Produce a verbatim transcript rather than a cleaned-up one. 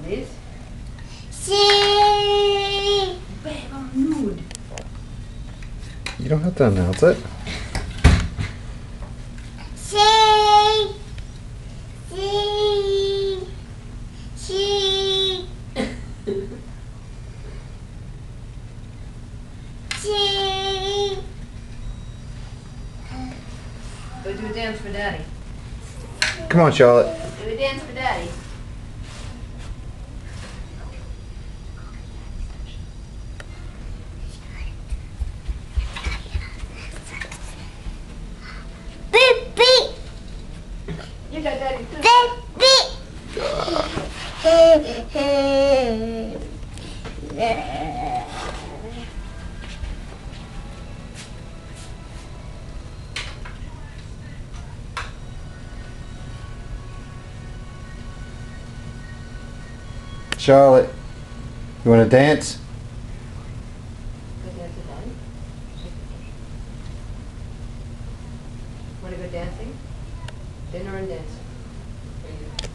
This? See. Babe, I'm nude. You don't have to announce it. See. See. See. See. Go do a dance for Daddy. Come on, Charlotte. Do a dance for Daddy. Beep beep. You got Daddy too. Beep beep. Charlotte, you want to dance? Go dance with Daddy. Want to go dancing? Dinner and dancing.